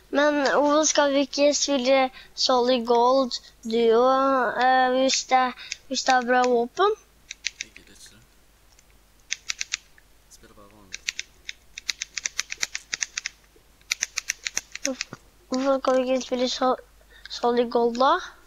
Men hvorfor skal vi ikke spille Solid Gold duo hvis det er bra våpen? Jeg gidder ikke det. Jeg spiller bare vanlig. Hvorfor kan vi ikke spille Solid Gold da?